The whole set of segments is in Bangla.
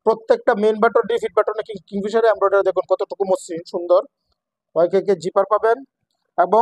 প্রত্যেকটা মেন বাটন ডিফিট বাটনে কিংফিশারে এমব্রয়ডারি দেখুন কতটুকু মসৃণ সুন্দর। ওয়াইকে জিপার পাবেন এবং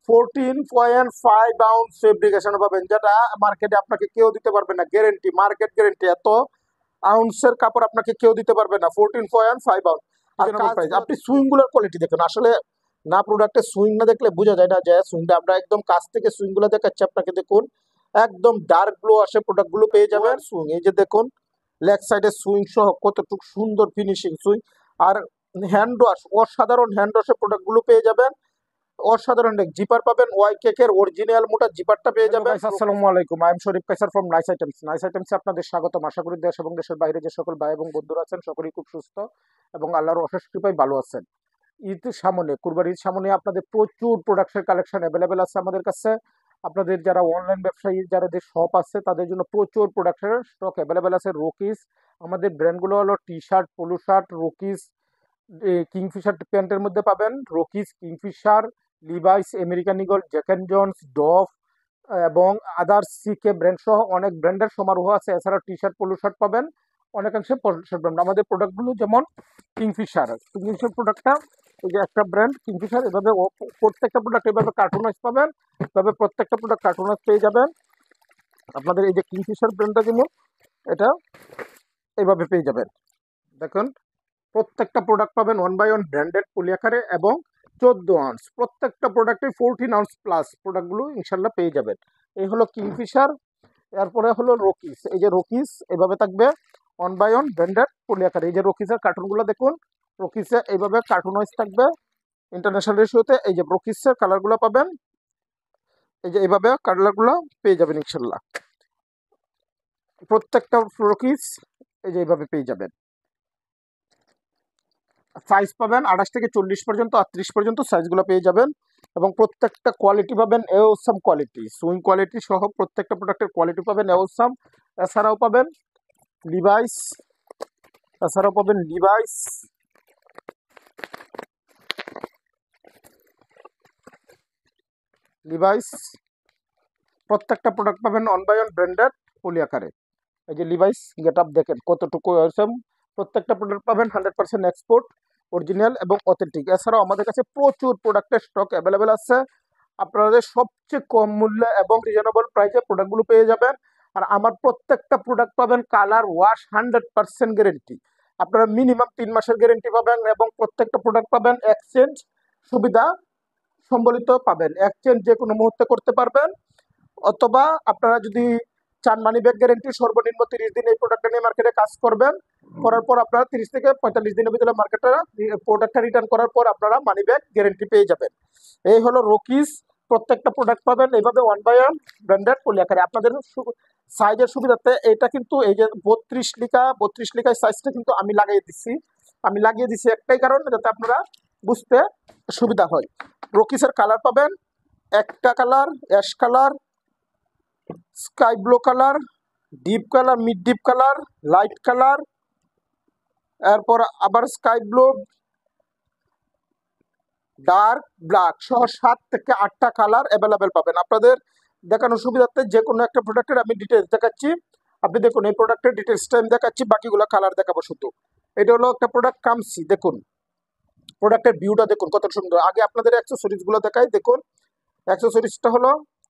14.5 আউন্স ফেব্রিকেশন পাবেন, যেটা মার্কেটে আপনাকে কেউ দিতে পারবে না, গ্যারেন্টি, মার্কেট গ্যারেন্টি। এত আউন্সের কাপড় আপনাকে কেউ দিতে পারবে না। 14.5 আউন্স। আর আপনি সুইং গুলোর কোয়ালিটি দেখুন, আসলে না প্রোডাক্টের সুইং না দেখলে বোঝা যায় না যে সুইংটা। আমরা একদম কাছ থেকে সুইং গুলো দেখাচ্ছি আপনাকে, দেখুন একদম ডার্ক ব্লু আসে প্রোডাক্ট গুলো পেয়ে যাবেন। সুইং এই যে দেখুন লেগ সাইডে সুইং সহ কতটুকু সুন্দর ফিনিশিং সুইং। আর হ্যান্ড ওয়াশ, অসাধারণ হ্যান্ড ওয়াশের প্রোডাক্ট গুলো পেয়ে যাবেন। অসাধারণ জিপার পাবেন, ওয়াই কেকের অরিজিনাল মোটা জিপারটা পেয়ে যাবেন। আসসালামু আলাইকুম, I am Sharif Kaisar from Nice Items. Nice আইটেমসে আপনাদের স্বাগতম। আশা করি দেশ এবং দেশের বাইরে যে সকল ভাই এবং বন্ধুরা আছেন সকলেই খুব সুস্থ এবং আল্লাহর অশেষ কৃপায় ভালো আছেন। ঈদ সামনে, কুরবানির সামনে আপনাদের প্রচুর প্রোডাক্টের কালেকশন অ্যাভেলেবেল আছে আমাদের কাছে। আপনাদের যারা অনলাইন ব্যবসায়ী, যাদের শপ আছে তাদের জন্য প্রচুর প্রোডাক্টের স্টক অ্যাভেলেবেল আছে। রকিস, আমাদের ব্র্যান্ডগুলো হলো T shirt, polo shirt, Rockies, Kingfisher প্যান্টের মধ্যে পাবেন Rockies, Kingfisher, Levi's, American Eagle, Jack and Jones, Dove এবং আদার্স সিকে ব্র্যান্ড সহ অনেক ব্র্যান্ডের সমারোহ আছে। এছাড়া টি শার্ট, পোলো শার্ট পাবেন অনেকাংশে ব্র্যান্ড। আমাদের প্রোডাক্টগুলো যেমন কিংফিশার প্রোডাক্টটা এই যে একটা ব্র্যান্ড কিংফিশার, এভাবে প্রত্যেকটা প্রোডাক্ট এভাবে কার্টুনাইজ পাবেন, তবে প্রত্যেকটা প্রোডাক্ট কার্টুনাইজ পেয়ে যাবেন। আপনাদের এই যে কিংফিশার ব্র্যান্ডটা যেমন এটা এইভাবে পেয়ে যাবেন। দেখুন প্রত্যেকটা প্রোডাক্ট পাবেন 1/1 ব্র্যান্ডেড পলি আকারে এবং 14 আউন্স। প্রত্যেকটা প্রোডাক্টে 14 আউন্স প্লাস প্রোডাক্টগুলো ইনশাল্লাহ পেয়ে যাবেন। এই হলো কিংফিশার। এরপরে হলো রকিস। এই যে রকিস এভাবে থাকবে 1/1 ব্র্যান্ডেড পলি আকারে। এই যে রকিসের কার্টুনগুলো দেখুন, রকিসে এইভাবে কার্টুনাইজ থাকবে ইন্টারন্যাশনাল রেশিওতে। এই যে রকিসের কালারগুলো পাবেন, এই যে এইভাবে কালারগুলো পেয়ে যাবেন ইনশাল্লাহ। প্রত্যেকটা রকিস এই যে এইভাবে পেয়ে যাবেন। সাইজ পাবেন 28 থেকে 40 পর্যন্ত, 38 পর্যন্ত সাইজগুলো পেয়ে যাবেন এবং প্রত্যেকটা কোয়ালিটি পাবেন এওসাম কোয়ালিটি, সুইং কোয়ালিটি সহ প্রত্যেকটা প্রোডাক্টের কোয়ালিটি পাবেন এওসাম। এছাড়াও পাবেন লিভাইস, লিভাইস প্রত্যেকটা প্রোডাক্ট পাবেন 1/1 ব্র্যান্ডেড পলি আকারে। এই যে লিভাইস গেট আপ দেখেন কতটুকু এওসাম। প্রত্যেকটা প্রোডাক্ট পাবেন 100% এক্সপোর্ট, অরিজিনাল এবং অথেন্টিক। এছাড়াও আমাদের কাছে প্রচুর প্রোডাক্টের স্টক অ্যাভেলেবেল আছে। আপনাদের সবচেয়ে কম মূল্যে এবং রিজনেবল প্রাইসে প্রোডাক্টগুলো পেয়ে যাবেন। আর আমার প্রত্যেকটা প্রোডাক্ট পাবেন কালার ওয়াশ 100% গ্যারেন্টি। আপনারা মিনিমাম 3 মাসের গ্যারেন্টি পাবেন এবং প্রত্যেকটা প্রোডাক্ট পাবেন এক্সচেঞ্জ সুবিধা সম্বলিত পাবেন। এক্সচেঞ্জ যে কোনো মুহূর্তে করতে পারবেন, অথবা আপনারা যদি চান মানি ব্যাক গ্যারেন্টি, সর্বনিম্ন 30 দিন এই প্রোডাক্টটা নিয়ে মার্কেটে কাজ করবেন। করার পর আপনারা 30 থেকে 45 দিনের ভিতরে প্রোডাক্টটা রিটার্ন করার পর আপনারা মানি ব্যাক গ্যারেন্টি পেয়ে যাবেন। এই হলো রকিস। প্রত্যেকটা প্রোডাক্ট পাবেন এইভাবে 1/1 ব্র্যান্ডেড পলি আকারে। আপনাদের সাইজের সুবিধাতে এটা কিন্তু এই যে 32 লিখা সাইজটা কিন্তু আমি লাগিয়ে দিছি একটাই কারণ, যাতে আপনারা বুঝতে সুবিধা হয়। রকিসের কালার পাবেন একটা colour, ash colour, sky blue colour, deep colour, mid deep colour, light colour, এরপর আবার স্কাই ব্লু, ডার্ক ব্ল্যাক সহ 7 থেকে 8টা কালার অ্যাভেলেবেল পাবেন। আপনাদের দেখানোর সুবিধার্থে যে কোনো একটা প্রোডাক্টের আমি ডিটেলস দেখাচ্ছি। আপনি দেখুন এই প্রোডাক্টের ডিটেলসটা আমি দেখাচ্ছি, বাকিগুলো কালার দেখাবো শুধু। এটা হলো একটা প্রোডাক্ট কামসি। দেখুন প্রোডাক্টের ভিউটা দেখুন কত সুন্দর। আগে আপনাদের অ্যাক্সেসরিজগুলো দেখাই। দেখুন অ্যাক্সেসরিজটা হলো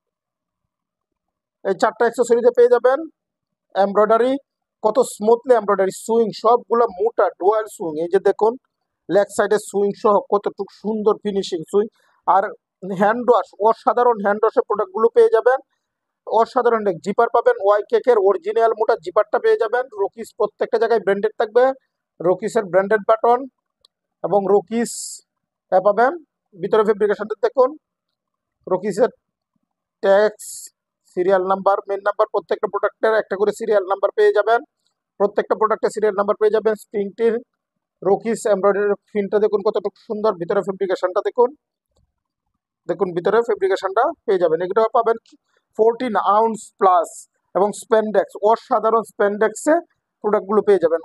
এই 4টা অ্যাক্সেসরিজে পেয়ে যাবেন এমব্রয়ডারি, কত স্মুথলি এমব্রয়ডারি, সুইং সবগুলো মোটা ডুয়াল সুইং। এই যে দেখুন লেগ সাইডে সুইং সহ কতটুকু সুন্দর ফিনিশিং সুইং। আর হ্যান্ড ওয়াশ, অসাধারণ হ্যান্ড ওয়াশের প্রোডাক্টগুলো পেয়ে যাবেন। অসাধারণ জিপার পাবেন, ওয়াই কেকের অরিজিনাল মোটা জিপারটা পেয়ে যাবেন। রকিস প্রত্যেকটা জায়গায় ব্র্যান্ডেড থাকবে, রকিসের ব্র্যান্ডেড বাটন এবং রকিস পাবেন। ভিতরে ফেব্রিকেশনটা দেখুন, রকিসের tax, serial number, main number, প্রত্যেকটা প্রোডাক্টের একটা করে সিরিয়াল নাম্বার পেয়ে যাবেন। প্রত্যেকটা প্রোডাক্টের সিরিয়াল নাম্বার পেয়ে যাবেন। স্প্রিংটির রকিস এমব্রয়ডারি প্রিন্টটা দেখুন কতটুকু সুন্দর। ভিতরে ফেব্রিকেশনটা দেখুন, ভিতরে ফেব্রিকেশনটা পেয়ে যাবেন। এগুলো পাবেন 14 আউন্স প্লাস এবং স্প্যান্ডেক্স, অসাধারণ স্প্যান্ডেক্সে প্রোডাক্টগুলো পেয়ে যাবেন।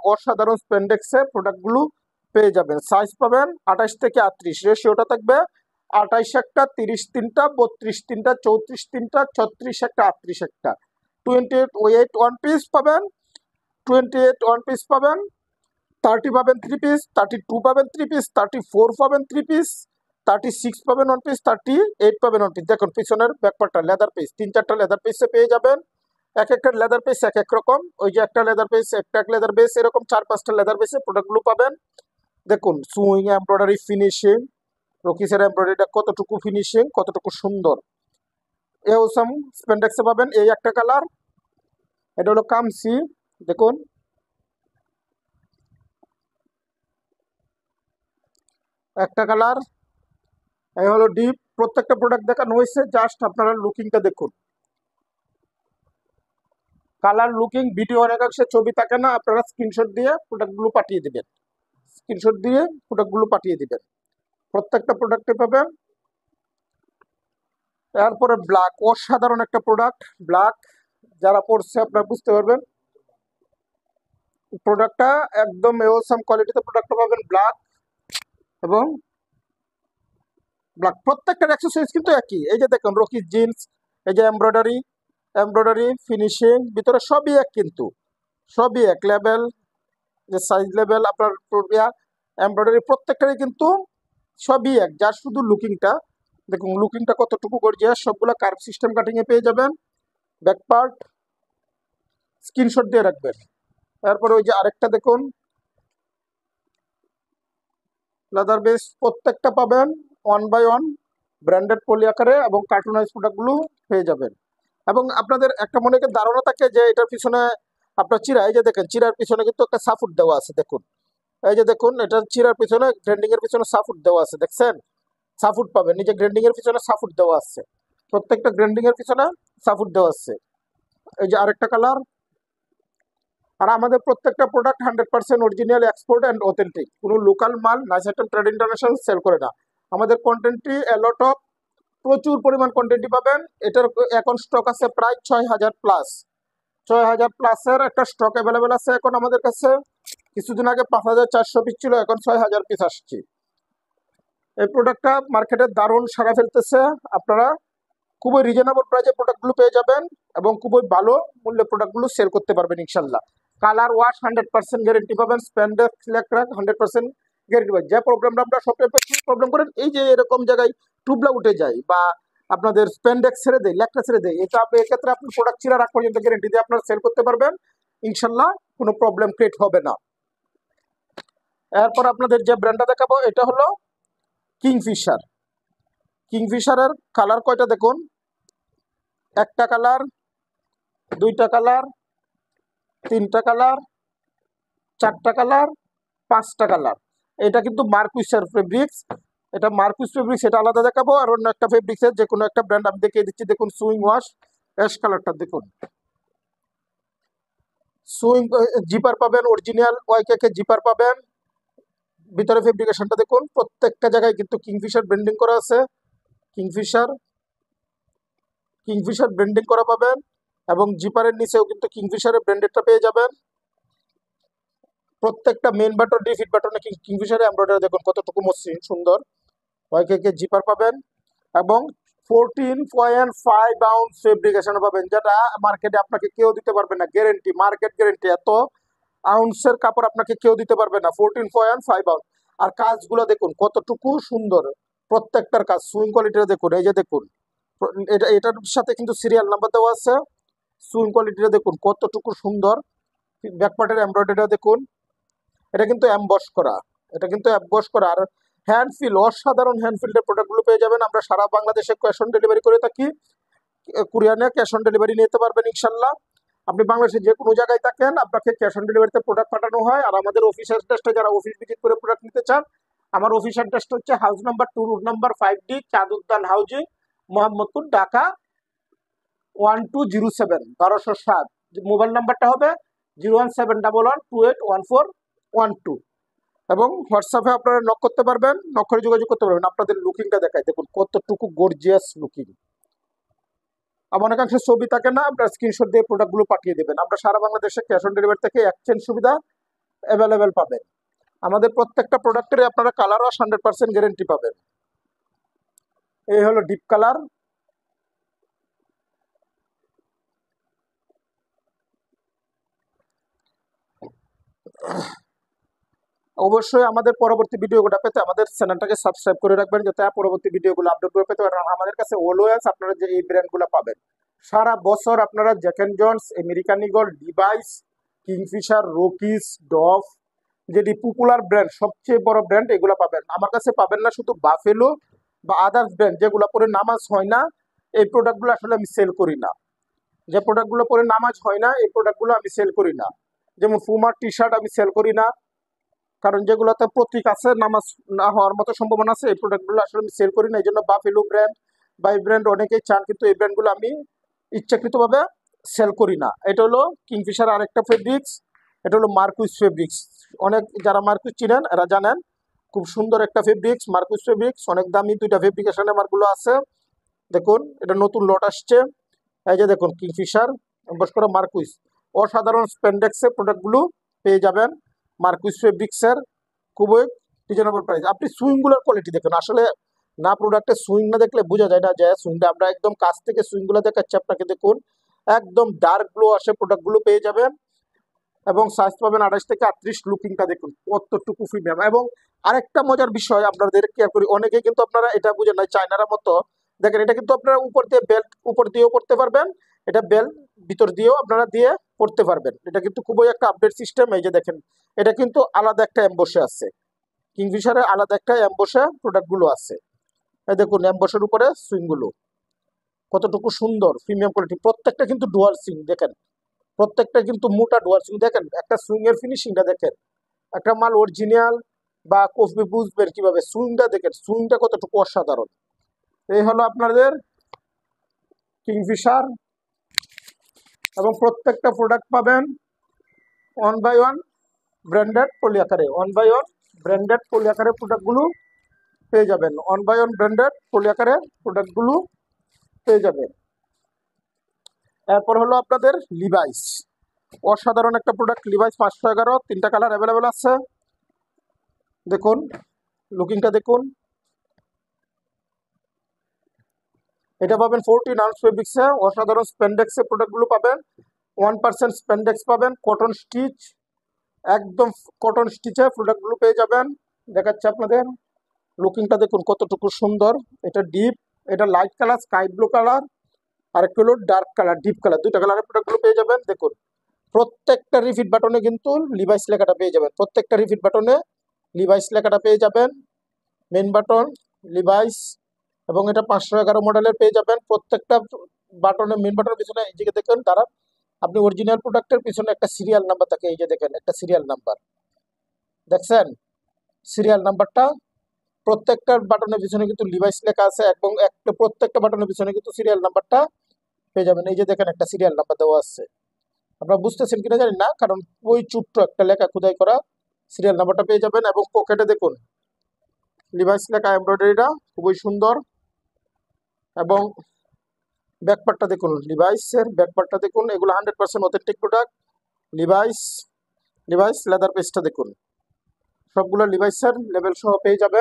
সাইজ পাবেন 28 থেকে 38, রেশিওটা থাকবে 28 একটা, 30 3টা, 32 3টা, 34 3টা, 36 একটা, 38 একটা। 28 ওয়েট 1 পিস পাবেন, 28 1 পিস পাবেন 30 পাবেন 3 পিস, 32 পাবেন 3 পিস, 34 পাবেন 3 পিস, 36 পাবেন 1 পিস, 38 পাবেন 1 পিস। দেখুন পিছনের ব্যাকপার্টটা লেদার পিস, 3-4টা লেদার পিসে পেয়ে যাবেন। এক একটা লেদার পিস এক এক রকম, ওই যে একটা লেদার পিস, একটা লেদার পিস, এরকম 4-5টা লেদার পিসে প্রোডাক্টগুলো পাবেন। দেখুন সুইং এমব্রয়ডারি ফিনিশিং, রকিসের এমব্রয়ডারিটা কতটুকু ফিনিশিং, কতটুকু সুন্দর। এওসাম স্পেন্ডেক্সে পাবেন এই একটা কালার, এটা হলো কামসি, দেখুন একটা কালার, এই হলো ডিপ। প্রত্যেকটা প্রোডাক্ট দেখানো হয়েছে, জাস্ট আপনারা লুকিংটা দেখুন। কালার লুকিং ভিডিও অনেকাংশে ছবি থাকে না, আপনারা স্ক্রিনশট দিয়ে প্রোডাক্টগুলো পাঠিয়ে দিবেন, স্ক্রিনশট দিয়ে প্রোডাক্টগুলো পাঠিয়ে দিবেন। প্রত্যেকটা প্রোডাক্টে পাবেন। এরপরে ব্ল্যাক, অসাধারণ একটা প্রোডাক্ট ব্ল্যাক, যারা পড়ছে আপনারা বুঝতে পারবেন। প্রোডাক্টটা একদম এওসাম কোয়ালিটিতে প্রোডাক্টটা পাবেন ব্ল্যাক এবং ব্ল্যাক। প্রত্যেকটার অ্যাক্সেসরিজ কিন্তু একই, এই যে দেখুন রকিস জিন্স, এই যে এমব্রয়ডারি ফিনিশিং ভিতরে সবই এক, কিন্তু সবই এক লেভেল, যে সাইজ লেভেল আপনার এমব্রয়ডারি প্রত্যেকটারই কিন্তু সবই এক, যার শুধু লুকিংটা দেখুন, লুকিংটা কতটুকু গর্জিয়াস। সবগুলো কার্ভ সিস্টেম কাটিং এ পেয়ে যাবেন। ব্যাক পার্ট স্ক্রিনশট দিয়ে রাখবেন। তারপরে ওই যে আরেকটা দেখুন লেদার বেস, প্রত্যেকটা পাবেন 1 বাই 1 ব্র্যান্ডেড পলি আকারে এবং কার্টুনাইজ প্রোডাক্টগুলো পেয়ে যাবেন। এবং আপনাদের একটা মনে ধারণা থাকে যে এটার পিছনে আপনার চিরা, এই যে দেখেন চিরার পিছনে কিন্তু একটা সাপোর্ট দেওয়া আছে, দেখুন এই যে দেখুন এটার চিরার পিছনে গ্রাইন্ডিং এর পিছনে সাপোর্ট দেওয়া আছে, দেখছেন সাপোর্ট পাবেন, নিজে গ্রাইন্ডিং এর পিছনে সাপোর্ট দেওয়া আছে, প্রত্যেকটা গ্রাইন্ডিং এর পিছনে সাপোর্ট দেওয়া আছে। এই যে আরেকটা কালার। আর আমাদের প্রত্যেকটা product 100% original, export and authentic, কোনো লোকাল মাল Nice Item Trade International sell করে না। আমাদের কন্টেন্টটি এলট অফ প্রচুর পরিমাণ কন্টেন্টই পাবেন। এটার এখন স্টক আছে প্রায় 6,000 প্লাস, 6,000 প্লাসের একটা স্টক অ্যাভেলেবেল আছে এখন আমাদের কাছে। কিছুদিন আগে 5,400 পিস ছিল, এখন 6,000 পিস আসছে। এই প্রোডাক্টটা মার্কেটে দারুণ সাড়া ফেলতেছে। আপনারা খুবই রিজনেবল প্রাইসে প্রোডাক্টগুলো পেয়ে যাবেন এবং খুবই ভালো মূল্যে প্রোডাক্টগুলো সেল করতে পারবেন ইনশাল্লাহ। কালার ওয়াশ 100% গ্যারেন্টি পাবেন, স্প্যান্ডেক্স লেকট্রাক 100% গ্যারেন্টি পাবেন। যে প্রবলেমটা আপনার সবটাই প্রবলেম করেন, এই যে এরকম জায়গায় টুবলা উঠে যায় বা আপনাদের স্প্যান্ডেক্স ছেড়ে দেয়, লেকট্রা ছেড়ে দেয়, এটা আপনি এক্ষেত্রে আপনি প্রোডাক্ট ছিঁড়ার আগ পর্যন্ত গ্যারেন্টি দিয়ে আপনারা সেল করতে পারবেন ইনশাল্লাহ, কোনো প্রবলেম ক্রিয়েট হবে না। এরপর আপনাদের যে ব্র্যান্ডটা দেখাবো এটা হলো কিংফিশার। কিংফিশারের কালার কয়টা দেখুন, একটা কালার, দুইটা কালার, তিনটা কালার, চারটা কালার, পাঁচটা কালার। এটা কিন্তু মার্কুইসের ফেব্রিক্স, এটা মার্কুইস ফেব্রিক্স, এটা আলাদা দেখাবো। আর অন্য একটা ফেব্রিক্সের যে কোনো একটা ব্র্যান্ড আমি দেখিয়ে দিচ্ছি, দেখুন সুইং ওয়াশ অ্যাশ কালারটা দেখুন, সুইং জিপার পাবেন, অরিজিনাল ওয়াইকে জিপার পাবেন। ভিতরে ফেব্রিকেশনটা দেখুন, প্রত্যেকটা জায়গায় কিন্তু কিংফিশার ব্র্যান্ডিং করা আছে, কিংফিশার কিংফিশার ব্র্যান্ডিং করা পাবেন এবং জিপারের নিচেও কিন্তু কিংফিশারের ব্র্যান্ডেডটা পেয়ে যাবেন। প্রত্যেকটা মেন বাটন ডিফিট বাটনে কিংফিশারে এমব্রয়ডারি দেখুন কতটুকু মসৃণ সুন্দর। ওয়াইকে জিপার পাবেন এবং 14.5 আউন্স ফেব্রিকেশন পাবেন, যেটা মার্কেটে আপনাকে কেউ দিতে পারবে না, গ্যারেন্টি, মার্কেট গ্যারেন্টি। এত আউন্সের কাপড় আপনাকে কেউ দিতে পারবে না, 14.5 আউন্স। আর কাজগুলো দেখুন কতটুকু সুন্দর, প্রত্যেকটার কাজ সুইং কোয়ালিটিটা দেখুন, এই যে দেখুন এটার সাথে কিন্তু সিরিয়াল নাম্বার দেওয়া আছে। সুইং কোয়ালিটিটা দেখুন কতটুকু সুন্দর, ব্যাকপার্টের এমব্রয়ডারিটা দেখুন, এটা কিন্তু অ্যাম্বস করা, এটা কিন্তু অ্যাম্বস করা। আর হ্যান্ডফিল, অসাধারণ হ্যান্ডফিল্ডের প্রোডাক্টগুলো পেয়ে যাবেন। আমরা সারা বাংলাদেশে ক্যাশ অন ডেলিভারি করে থাকি, কুরিয়ারে ক্যাশ অন ডেলিভারি নিতে পারবেন ইনশাল্লাহ। আপনি বাংলাদেশে যে কোনো জায়গায় থাকেন, আপনাকে ক্যাশ অন ডেলিভারিতে প্রোডাক্ট পাঠানো হয়। আর আমাদের অফিস অ্যাড্রেসটা, যারা অফিস ভিজিট করে প্রোডাক্ট নিতে চান, আমার অফিস অ্যাড্রেসটা হচ্ছে house number 2, root number 5D, চাঁদ উদ্যান হাউজিং, মোহাম্মদপুর, ঢাকা 1207, 1207। মোবাইল নাম্বারটা হবে 01711281412 এবং হোয়াটসঅ্যাপে আপনারা নক করতে পারবেন, নক করে যোগাযোগ করতে পারবেন। আপনাদের লুকিংটা দেখায় দেখুন কতটুকু গর্জিয়াস লুকিং। আমার অনেকাংশে ছবি থাকে না, আপনার স্ক্রিনশট দিয়ে প্রোডাক্টগুলো পাঠিয়ে দেবেন। আমরা সারা বাংলাদেশে ক্যাশ অন ডেলিভারি থেকে এক্সচেঞ্জ সুবিধা অ্যাভেলেবেল পাবেন। আমাদের প্রত্যেকটা প্রোডাক্টের আপনারা কালার ওয়াশ 100% গ্যারেন্টি পাবেন। এই হলো ডিপ কালার, অবশ্যই আমাদের পরবর্তী ভিডিওগুলো পেতে আমাদের চ্যানেলটাকে সাবস্ক্রাইব করে রাখবেন, যাতে পরবর্তী ভিডিওগুলো আপলোড করে পেতে পারেন। আমাদের কাছে অলওয়েজ আপনারা যে এই ব্র্যান্ডগুলো পাবেন সারা বছর, আপনারা Jack and Jones, American Eagle, Levi's, Kingfisher, Rockies, Dove, যেটি পপুলার ব্র্যান্ড, সবচেয়ে বড় ব্র্যান্ড, এগুলো পাবেন। আমার কাছে পাবেন না শুধু বাফেলো বা আদার্স ব্র্যান্ড যেগুলো পরে নামাজ হয় না, এই প্রোডাক্টগুলো আসলে আমি সেল করি না। যে প্রোডাক্টগুলো পরে নামাজ হয় না এই প্রোডাক্টগুলো আমি সেল করি না। যেমন ফুমার টি শার্ট আমি সেল করি না, কারণ যেগুলোতে প্রতীক আছে, নামাজ না হওয়ার মতো সম্ভাবনা আছে, এই প্রোডাক্টগুলো আসলে আমি সেল করি না। এই জন্য বাফেলো ব্র্যান্ড বা এই ব্র্যান্ড অনেকেই চান, কিন্তু এই ব্র্যান্ডগুলো আমি ইচ্ছাকৃতভাবে সেল করি না। এটা হলো কিংফিশার আরেকটা ফেব্রিক্স, এটা হলো মার্কুইস ফেব্রিক্স। অনেক যারা মার্কুইস চিনেন এরা জানেন, খুব সুন্দর একটা ফেব্রিক্স, মার্কুইস ফেব্রিক্স, অনেক দামি, দুইটা ফেব্রিকেশনে মার্কগুলো আছে। দেখুন এটা নতুন লট আসছে, এই যে দেখুন কিংফিশার এমবস করা মার্কুইস, অসাধারণ স্প্যান্ডেক্সের প্রোডাক্টগুলো পেয়ে যাবেন মার্কুইস ফেব্রিক্সের, খুবই রিজনেবল প্রাইস। আপনি সুইংগুলোর কোয়ালিটি দেখুন, আসলে না প্রোডাক্টের সুইং না দেখলে বোঝা যায় না যে সুইংটা, আমরা একদম কাছ থেকে সুইংগুলো দেখাচ্ছি আপনাকে। দেখুন একদম ডার্ক গ্লো আসে প্রোডাক্টগুলো পেয়ে যাবেন, এবং সাইজ পাবেন 28 থেকে 38। লুকিংটা দেখুন কতটুকু প্রিমিয়াম। এবং আরেকটা মজার বিষয় আপনাদের কেয়ার করি, অনেকে কিন্তু আপনারা এটা বুঝেন না, চায়নার মতো দেখেন, এটা কিন্তু আপনারা উপর দিয়ে বেল্ট উপর দিয়েও পড়তে পারবেন, এটা বেল্ট ভিতর দিয়েও আপনারা দিয়ে পড়তে পারবেন। এটা কিন্তু খুবই একটা আপডেট সিস্টেম। এই যে দেখেন এটা কিন্তু আলাদা একটা এমবসে আছে, কিংফিশারে আলাদা একটা এমবসে প্রোডাক্টগুলো আছে। এই দেখুন এমবসের উপরে সুইংগুলো কতটুকু সুন্দর, প্রিমিয়াম কোয়ালিটি, প্রত্যেকটা কিন্তু ডুয়াল সুইং দেখেন, প্রত্যেকটা কিন্তু মোটা ডুয়াল সুইং। দেখেন একটা সুইং এর ফিনিশিংটা দেখেন, একটা মাল অরিজিনাল বা কফি বুঝবেন কিভাবে, সুইংটা দেখেন, সুইংটা কতটুকু অসাধারণ। এই হলো আপনাদের কিংফিশার, এবং প্রত্যেকটা প্রোডাক্ট পাবেন 1 বাই 1 ব্র্যান্ডেড পলি আকারে, 1 বাই 1 ব্র্যান্ডেড পলি আকারে প্রোডাক্টগুলো পেয়ে যাবেন, 1 বাই 1 ব্র্যান্ডেড পলি আকারে প্রোডাক্টগুলো পেয়ে যাবেন। এরপর হলো আপনাদের লিভাইস, অসাধারণ একটা প্রোডাক্ট, লিভাইস 511, 3টা কালার অ্যাভেলেবেল আছে। দেখুন লুকিংটা দেখুন, এটা পাবেন 14 আউন্স ফেব্রিক্সে, অসাধারণ স্প্যান্ডেক্সের প্রোডাক্টগুলো পাবেন, 1% স্প্যান্ডেক্স পাবেন, কটন স্টিচ, একদম কটন স্টিচে প্রোডাক্টগুলো পেয়ে যাবেন। দেখাচ্ছে আপনাদের, লুকিংটা দেখুন কতটুকু সুন্দর। এটা ডিপ, এটা light colour sky blue colour, আর একটু হলো ডার্ক কালার ডিপ কালার, দুইটা কালারের প্রোডাক্টগুলো পেয়ে যাবেন। দেখুন প্রত্যেকটা রিফিট বাটনে কিন্তু লিভাইস লেখাটা পেয়ে যাবেন, প্রত্যেকটা রিফিট বাটনে লিভাইস লেখাটা পেয়ে যাবেন, মেন বাটন লিভাইস, এবং এটা 511 মডেলের পেয়ে যাবেন। প্রত্যেকটা বাটনে মেন বাটনের পিছনে এই যে দেখেন তারা, আপনি অরিজিনাল প্রোডাক্টের পিছনে একটা সিরিয়াল নাম্বার থাকে, এই যে দেখেন একটা সিরিয়াল নাম্বার দেখছেন, সিরিয়াল নাম্বারটা প্রত্যেকটা বাটনের পিছনে কিন্তু লিভাইস লেখা আছে, এবং একটা প্রত্যেকটা বাটনের পিছনে কিন্তু সিরিয়াল নাম্বারটা পেয়ে যাবেন। এই যে দেখেন একটা সিরিয়াল নাম্বার দেওয়া আছে, আপনারা বুঝতেছেন কিনা জানি না, কারণ ওই ছোট্ট একটা লেখা খোদাই করা সিরিয়াল নাম্বারটা পেয়ে যাবেন। এবং পকেটে দেখুন লিভাইস লেখা এমব্রয়ডারিটা খুবই সুন্দর, এবং ব্যাকপার্টটা দেখুন, লিভাইসের ব্যাকপার্টটা দেখুন, এগুলো 100% authentic product. Levi's, Levi's leather পেজটা দেখুন, সবগুলো লিভাইসের লেভেল সহ পেয়ে যাবেন।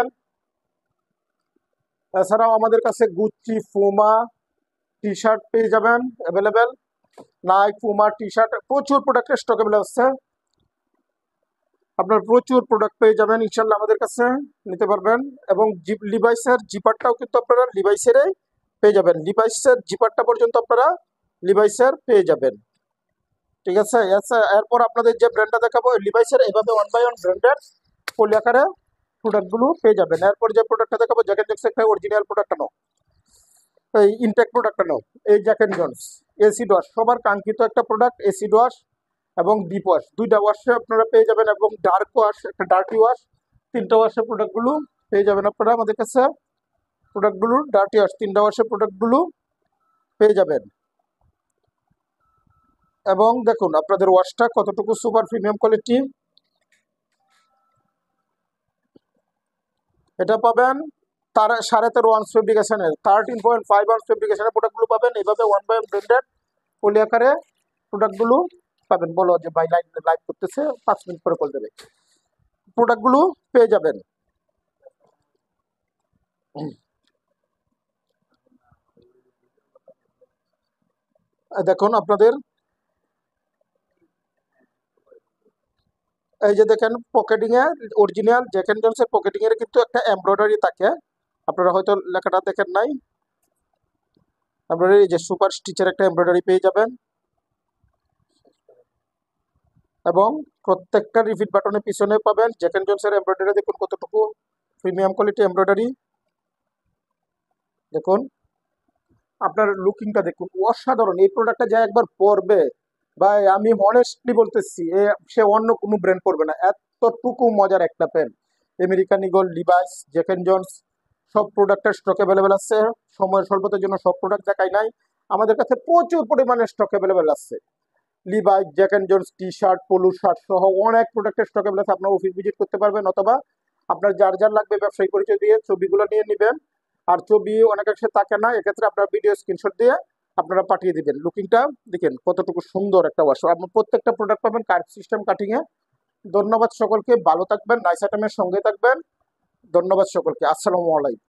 এছাড়াও আমাদের কাছে গুচি, ফুমা টি শার্ট পেয়ে যাবেন available, Nike, Puma T shirt, প্রচুর প্রোডাক্টের স্টক অ্যাভেলেবল আছে। আপনার প্রচুর প্রোডাক্ট পেয়ে যাবেন ইনশাল্লাহ আমাদের কাছে নিতে পারবেন। এবং লিভাইসের জিপারটাও কিন্তু আপনারা লিভাইসেরই পেয়ে যাবেন, লিভাইসের জিপারটা পর্যন্ত আপনারা লিভাইসের পেয়ে যাবেন। ঠিক আছে, এরপর আপনাদের যে ব্র্যান্ডটা দেখাবো লিভাইসের, এইভাবে 1 বাই 1 ব্র্যান্ডের পলি আকারে প্রোডাক্টগুলো পেয়ে যাবেন। এরপর যে প্রোডাক্টটা দেখাবো জ্যাক এন্ড জন্স, একটা অরিজিনাল প্রোডাক্টটা নাও, এই ইনটেক প্রোডাক্টটা নাও, এই Jack and Jones acid wash, সবার কাঙ্ক্ষিত একটা প্রোডাক্ট, এসিড ওয়াশ এবং ডিপ ওয়াশ, দুইটা ওয়াশে আপনারা পেয়ে যাবেন, এবং ডার্ক ওয়াশ, একটা ডার্টি ওয়াশ, 3টা ওয়াশের প্রোডাক্টগুলো পেয়ে যাবেন আপনারা আমাদের কাছে। প্রোডাক্টগুলো ডার্টি ওয়াশ 3টা ওয়াশের প্রোডাক্টগুলো পেয়ে যাবেন। এবং দেখুন আপনাদের ওয়াশটা কতটুকু সুপার প্রিমিয়াম কোয়ালিটি, এটা পাবেন তার 13.5 আউন্স ফেব্রিকেশনের, 13.5 আউন্স ফেব্রিকেশনের প্রোডাক্টগুলো পাবেন। এইভাবে 1 বাই 1 ব্র্যান্ডেড পলি আকারে প্রোডাক্টগুলো পাবেন। বলো যে ভাই লাইভ লাইভ করতেছে, 5 মিনিট পরে কল দেবে, প্রোডাক্টগুলো পেয়ে যাবেন। দেখুন আপনাদের এই যে দেখেন পকেটিং এ অরিজিনাল জ্যাক এন্ড জনসের পকেটিং এর কিন্তু একটা এমব্রয়ডারি থাকে, আপনারা হয়তো লেখাটা দেখেন নাই। এমব্রয়ডারি যে সুপার স্টিচের একটা এমব্রয়ডারি পেয়ে যাবেন, এবং প্রত্যেকটা রিপিট বাটনের পিছনে পাবেন জ্যাক এন্ড জনসের এমব্রয়ডারি। দেখুন কতটুকু প্রিমিয়াম কোয়ালিটি এমব্রয়ডারি, দেখুন আপনার লুকিংটা দেখুন অসাধারণ। এই প্রোডাক্টটা যা একবার পরবে ভাই, আমি অনেস্টলি বলতেছি সে অন্য কোনো ব্র্যান্ড পরবে না, এতটুকু মজার একটা pant. American Eagle, Levi's, Jack and Jones সব প্রোডাক্টের স্টক অ্যাভেলেবেল আছে। সময়ের স্বল্পতার জন্য সব প্রোডাক্ট দেখাই নাই, আমাদের কাছে প্রচুর পরিমাণে স্টক অ্যাভেলেবেল আছে। Levi's, Jack and Jones T shirt, polo shirt সহ অনেক প্রোডাক্টের স্টক অ্যাভেলেবেল আছে। আপনার অফিস ভিজিট করতে পারবেন, অথবা আপনার যার যার লাগবে ব্যবসায়িক পরিচয় দিয়ে ছবিগুলো নিয়ে নেবেন। আর ছবি অনেক একসাথে থাকে না, এক্ষেত্রে আপনার ভিডিও স্ক্রিনশট দিয়ে আপনারা পাঠিয়ে দিবেন। লুকিংটা দেখেন কতটুকু সুন্দর একটা ওয়াশ। আপনার প্রত্যেকটা প্রোডাক্ট পাবেন কার্ভ সিস্টেম কাটিং এ। ধন্যবাদ সকলকে, ভালো থাকবেন, নাইস আইটেমের সঙ্গে থাকবেন। ধন্যবাদ সকলকে, আসসালামু আলাইকুম।